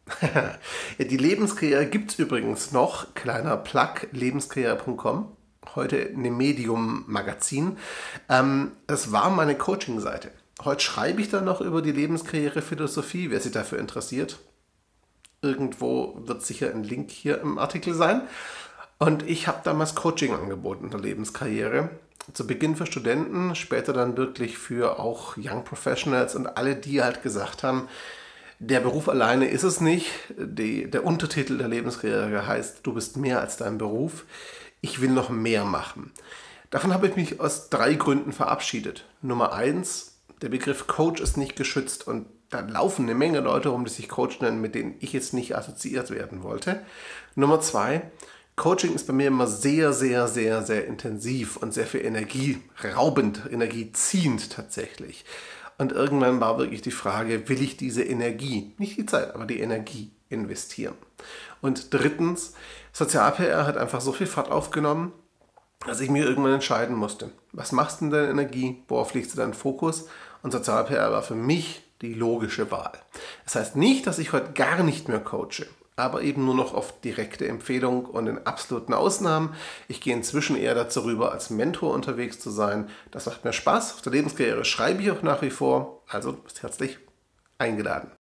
Ja, die Lebenskarriere gibt es übrigens noch. Kleiner Plug, lebenskarriere.com. Heute in dem Medium-Magazin. Das war meine Coaching-Seite. Heute schreibe ich dann noch über die Lebenskarriere-Philosophie, wer sich dafür interessiert. Irgendwo wird sicher ein Link hier im Artikel sein. Und ich habe damals Coaching angeboten in der Lebenskarriere. Zu Beginn für Studenten, später dann wirklich für auch Young Professionals und alle, die halt gesagt haben, der Beruf alleine ist es nicht. Der Untertitel der Lebenskarriere heißt, du bist mehr als dein Beruf. Ich will noch mehr machen. Davon habe ich mich aus 3 Gründen verabschiedet. Nummer 1, der Begriff Coach ist nicht geschützt und da laufen eine Menge Leute rum, die sich Coach nennen, mit denen ich jetzt nicht assoziiert werden wollte. Nummer 2, Coaching ist bei mir immer sehr, sehr, sehr, sehr intensiv und sehr viel energieraubend, energieziehend tatsächlich. Und irgendwann war wirklich die Frage, will ich diese Energie, nicht die Zeit, aber die Energie investieren? Und drittens, Sozial-PR hat einfach so viel Fahrt aufgenommen, dass ich mir irgendwann entscheiden musste. Was machst du in deiner Energie? Worauf legst du deinen Fokus? Und Sozial-PR war für mich die logische Wahl. Das heißt nicht, dass ich heute gar nicht mehr coache, aber eben nur noch auf direkte Empfehlung und in absoluten Ausnahmen. Ich gehe inzwischen eher dazu rüber, als Mentor unterwegs zu sein. Das macht mir Spaß. Auf der Lebenskarriere schreibe ich auch nach wie vor. Also bist herzlich eingeladen.